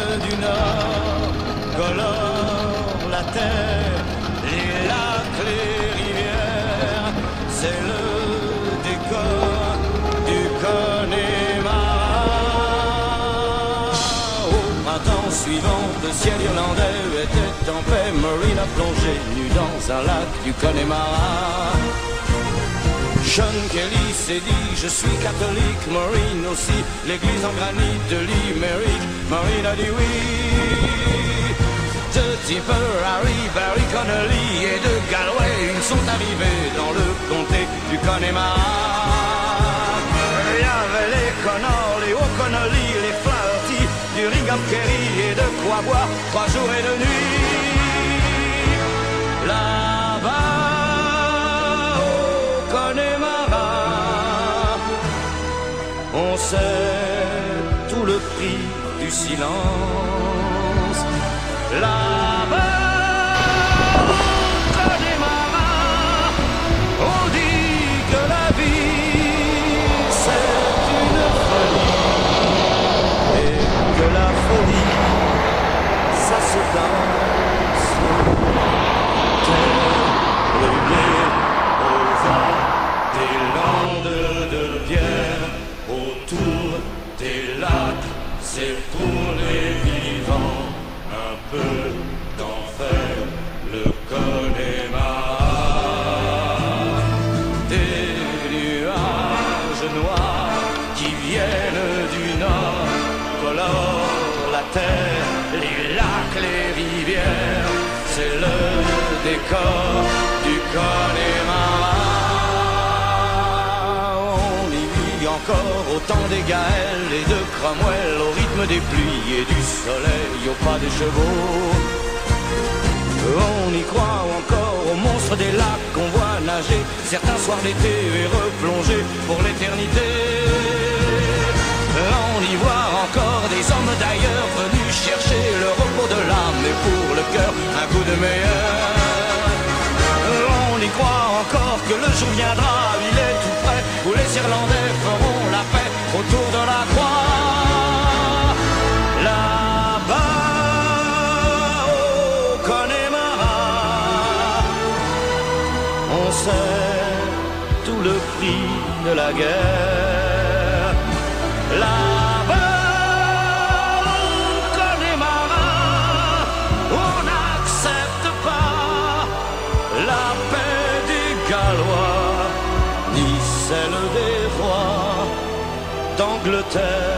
du Nord colorent la terre, les lacs, les rivières, c'est le décor du Connemara. Au printemps suivant, le ciel irlandais était en paix. Maureen a plongé nue dans un lac du Connemara. Sean Kelly s'est dit, je suis catholique. Maureen aussi, l'église en granit de Limerick. Maureen a dit oui. De Tipperary, Barry Connolly et de Galway, ils sont arrivés dans le comté du Connemara. Il y avait les Connors, les O'Connolly, les Flaherty, du Ringham Kerry et de quoi boire 3 jours et 2 nuits. Là-bas au Connemara, on sait tout le prix du silence. Là-bas au Connemara, on dit que la vie c'est une folie et que la folie ça se danse. Terre brûlée au vent des landes de pierre, autour des lacs, c'est pour les vivants. Un peu d'enfer, le Connemara. Des nuages noirs qui viennent du nord colorent la terre, les lacs, les rivières, c'est le décor du Connemara. On y vit encore au temps des Gaëls et de Cromwell, au rythme des pluies et du soleil, au pas des chevaux. On y croit encore aux monstres des lacs qu'on voit nager certains soirs d'été et replonger pour l'éternité. On y voit encore des hommes d'ailleurs venus chercher le repos de l'âme et pour le cœur un coup de meilleur. On y croit encore que le jour viendra, il est tout près, où les Irlandais feront la paix autour de la croix. Là-bas au Connemara, on sait tout le prix de la guerre. Là-bas au Connemara, on n'accepte pas la paix des Gallois, ni celle des rois d'Angleterre.